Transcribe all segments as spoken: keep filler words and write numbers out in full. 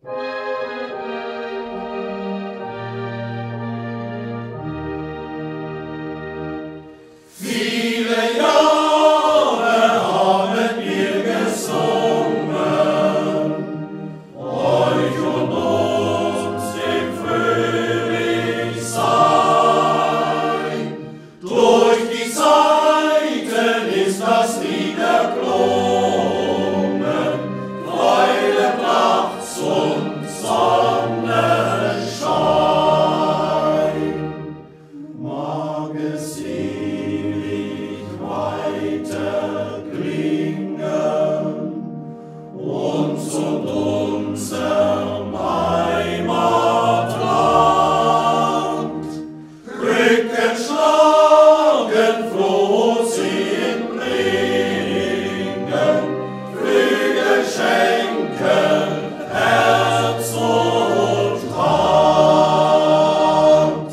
Viele Jahre haben wir gesungen, euch und uns dem Frühlingssein. Durch die Zeiten ist das Lied erklungen, Freude, Pracht und Sonnenschein. Mag es ewig weiter klingen, uns und unserem Heimatland. Brücken schlagen, froh sie bringen, Flügel schenken, Herz und Hand.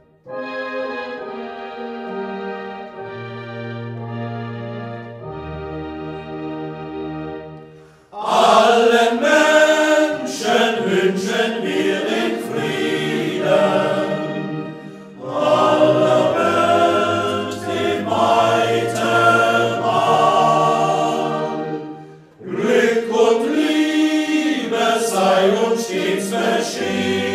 Allen Menschen wünschen wir den Frieden, aller Welt den weiten Mann. Glück und Liebe sei uns stets beschieden.